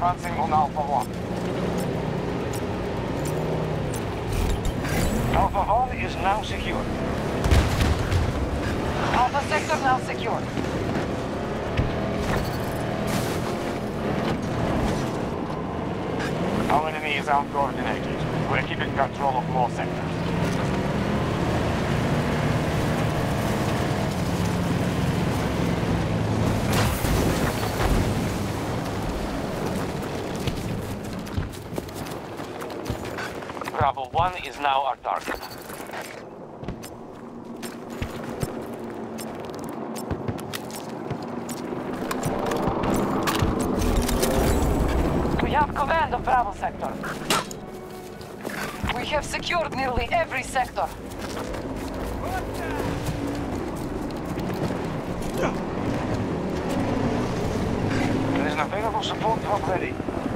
advancing on Alpha 1. Alpha 1 is now secure. Alpha sector now secure. Our enemy is uncoordinated. We're keeping control of more sectors. Bravo 1 is now our target. We have command of Bravo sector. We have secured nearly every sector. There is an available support drop ready.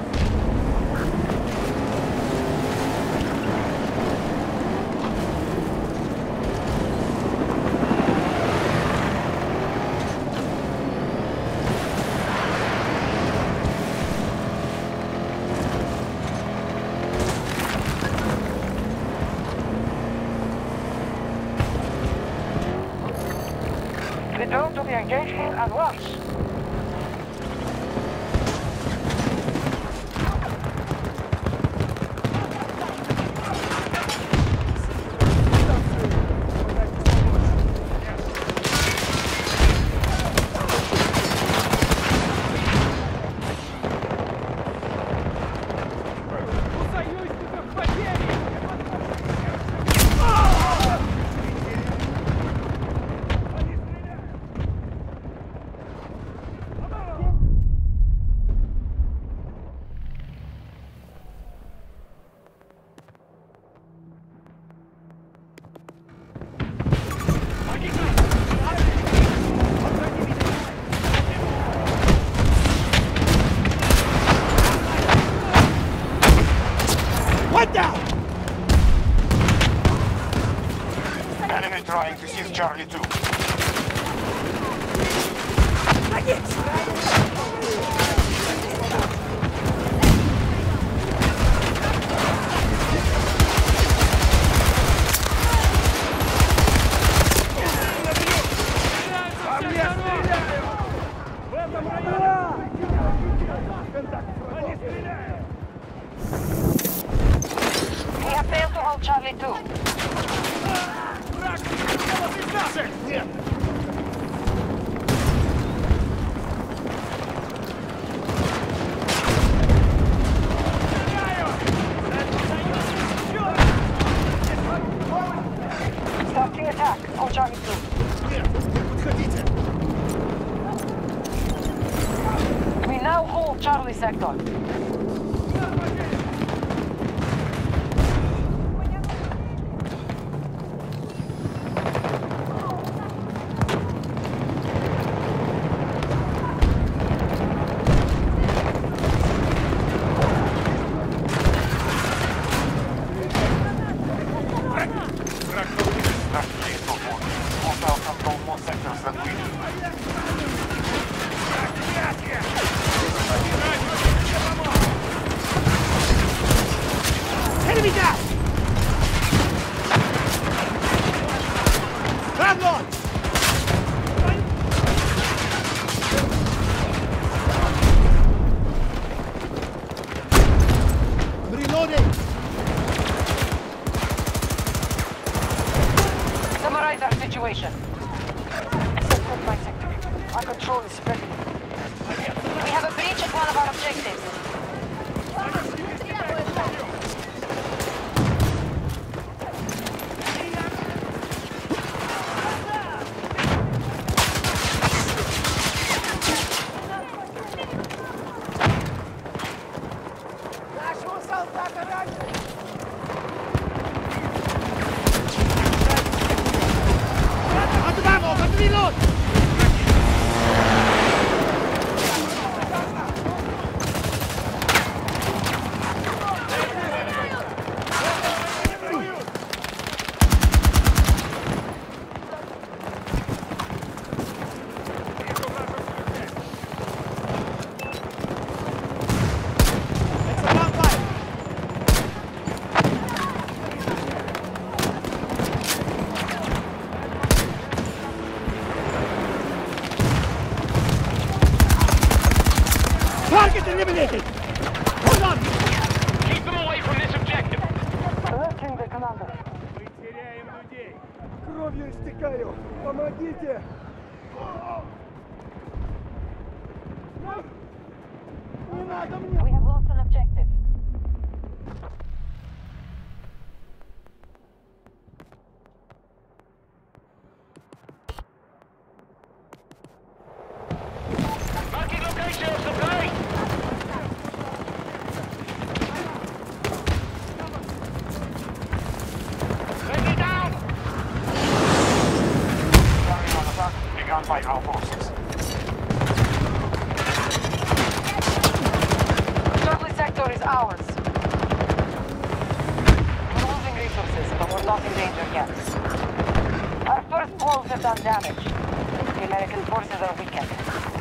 Return to the engagement at once. Enemy trying to seize Charlie 2. We have failed to hold Charlie 2. Starting attack on Charlie 2. We now hold Charlie sector. Enemy down! Grab launch! I'm reloading! Summarize our situation. Sector by sector. Our control is spreading. We have a breach at one of our objectives. кровью истекаю! Помогите! Не надо мне! We have lost an objective. Marking location of supply! Ready down! Target on attack begun by our forces. Charlie sector is ours. We're losing resources, but we're not in danger yet. Our first blows have done damage. The American forces are weakened.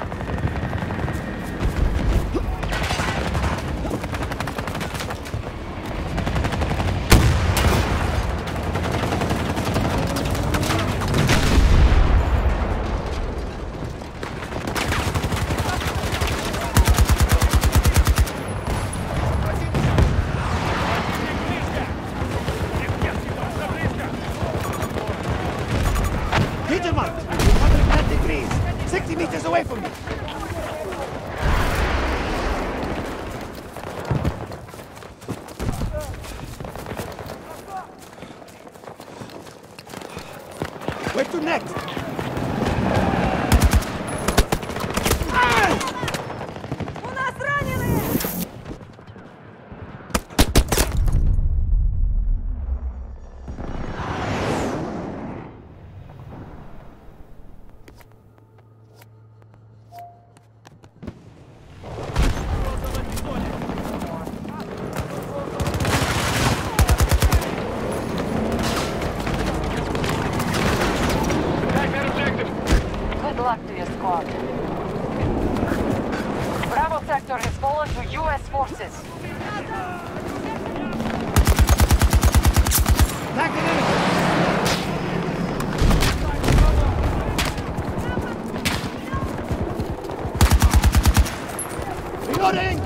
Danger mark! 110 degrees! 60 meters away from me! Where to next? У нас раненые! Attack that objective! Good luck to your squad. Bravo sector has fallen to U.S. forces. Attack the enemy! Reloading!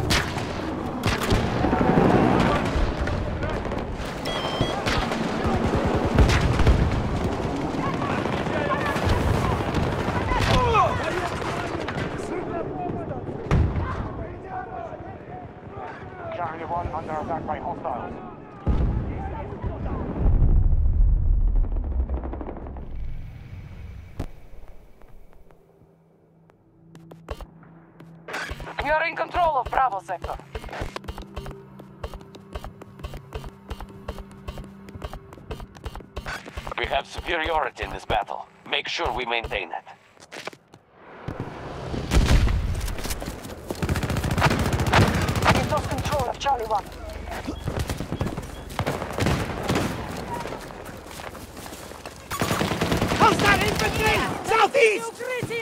Charlie 1 under attack by hostiles. We are in control of Bravo sector. We have superiority in this battle. Make sure we maintain it. We've lost control of Charlie 1. Hostile infantry! Southeast!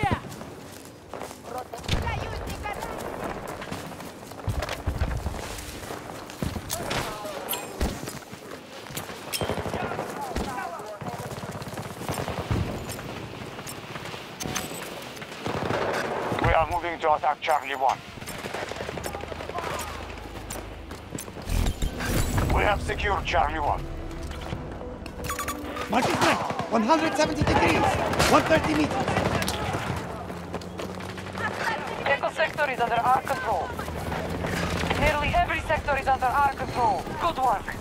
We are moving to attack Charlie 1. We have secured Charlie 1. Marking flank! 170 degrees! 130 meters! Echo sector is under our control. Nearly every sector is under our control. Good work.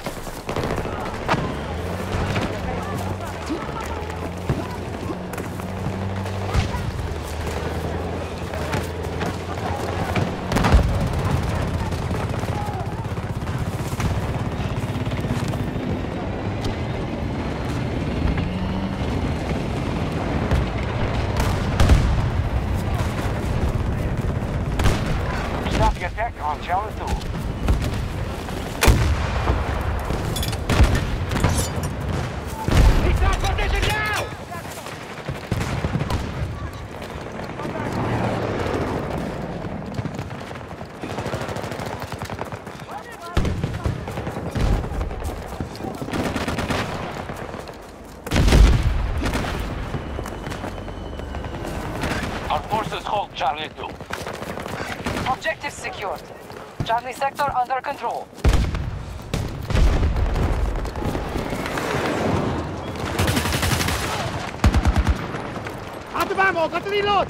Stop the attack on Charlie 2. He's on position now! Our forces hold Charlie 2. Objective secured. Charlie sector under control. of ammo! Got to reload!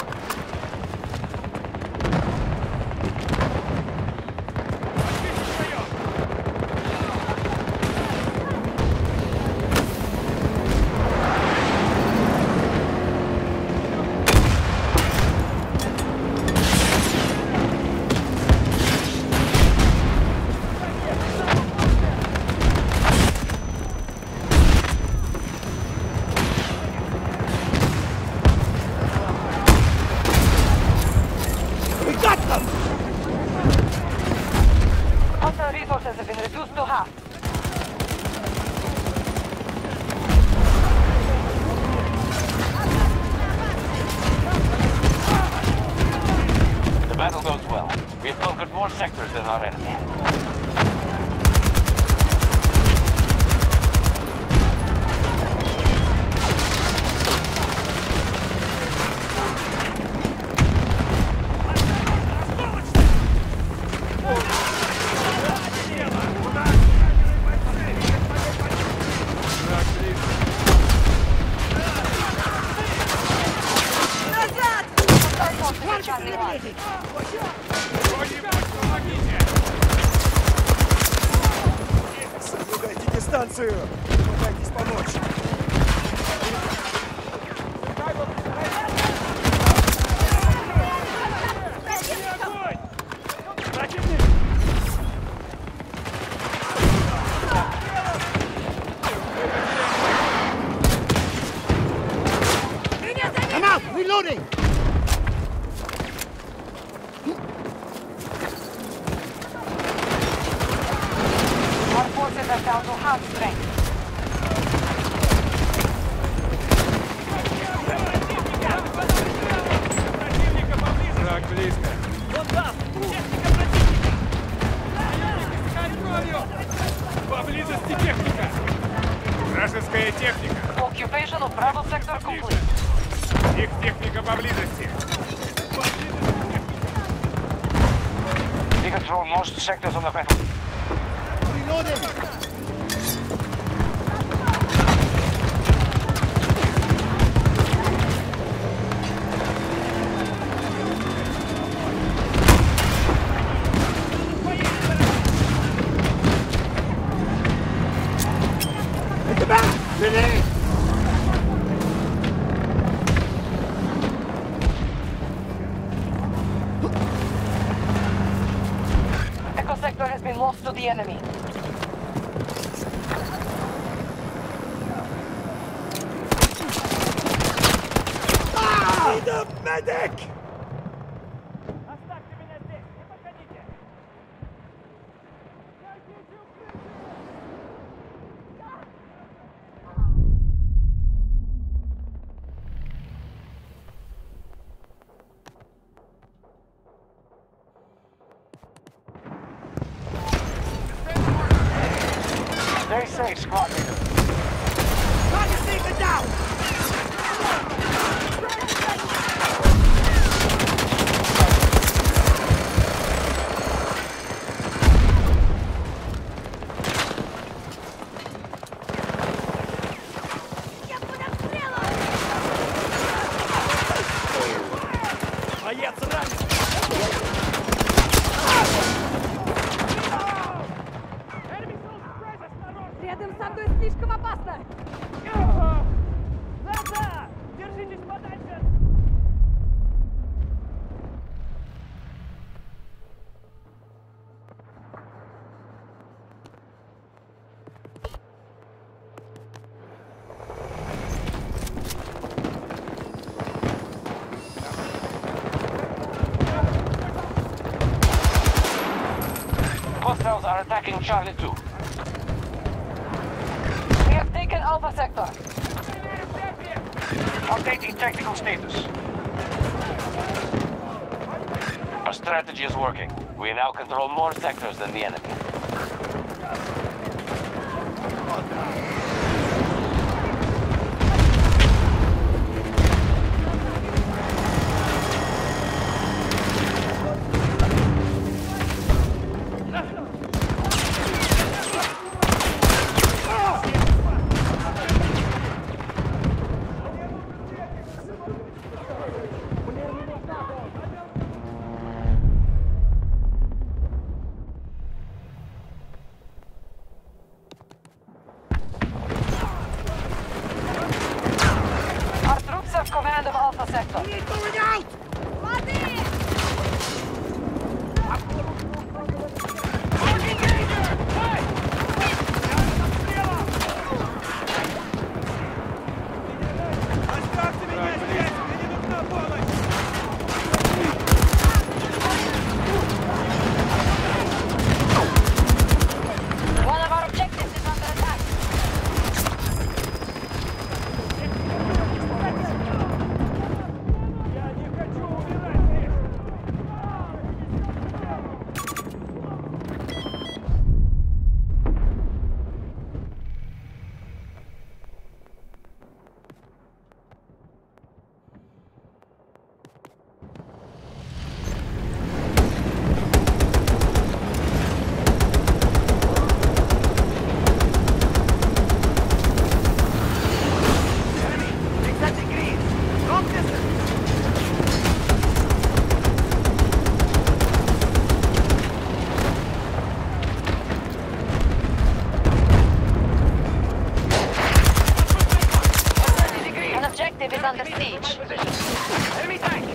Resources have been reduced to half. The battle goes well. We have conquered more sectors than our enemy. Соблюдайте дистанцию! Пытайтесь помочь! Come out! Reloading! Our forces are down to half strength. Враг близко. Вон там! Техника противника! Поблизости техника. Вражеская техника. Occupation of Bravo sector complete. Их техника поблизости. We control most sectors on the battle. Reloading! Hit the back! Grenade! Echo sector has been lost to the enemy. Need a medic! Stay safe, squad leader. Target taken down! Боец ранен! Рядом со мной слишком опасно! Назад! Держитесь подальше! Hostiles are attacking Charlie 2. We have taken Alpha sector. Updating technical status. Our strategy is working. We now control more sectors than the enemy. sector. Going out! One of our objectives is under attack. Exactly green! Long distance! An objective is under siege. Enemy tank!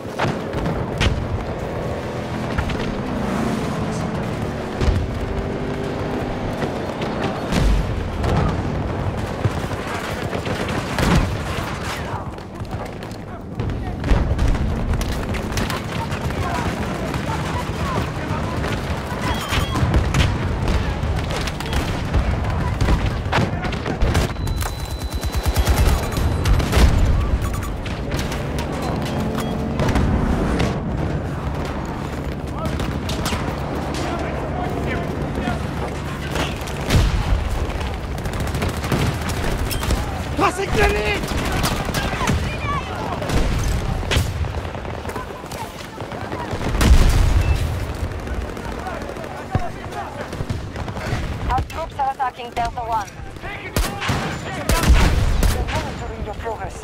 Tossing grenade! Our troops are attacking Delta 1. We're monitoring your progress.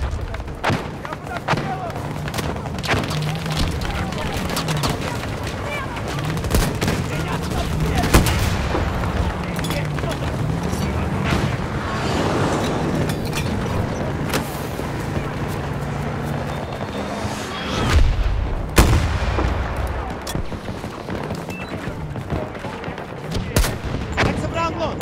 It's a brown load!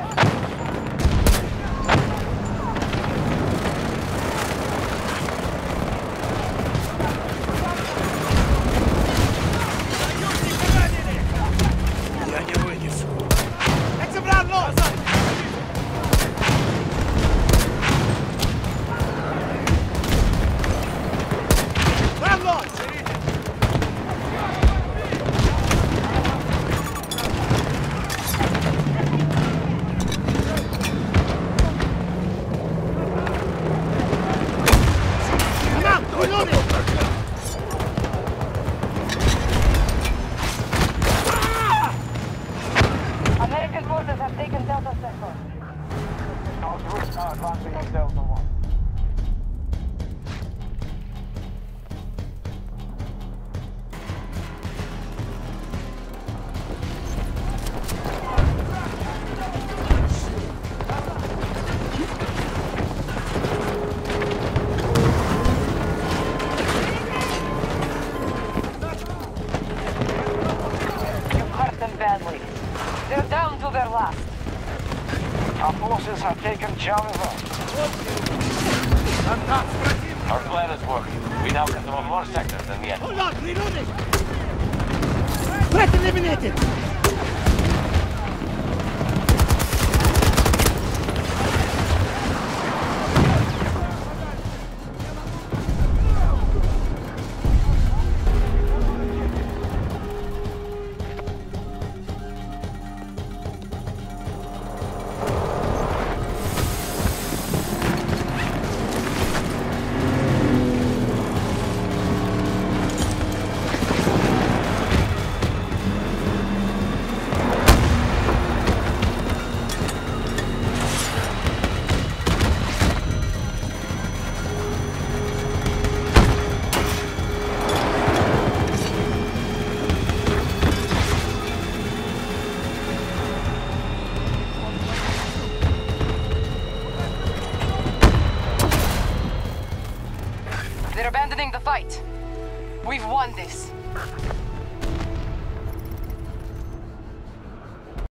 Я не вынесу. It's a brown load! Brown load! Come on, reloading! American forces have taken Delta sector. Our troops are advancing on Delta 1. You hurt them badly. They're down to their last. Our forces have taken Charlie. Our plan is working. We now control more sectors than the enemy. Hold on, reloading! Threat eliminated! They're abandoning the fight. We've won this.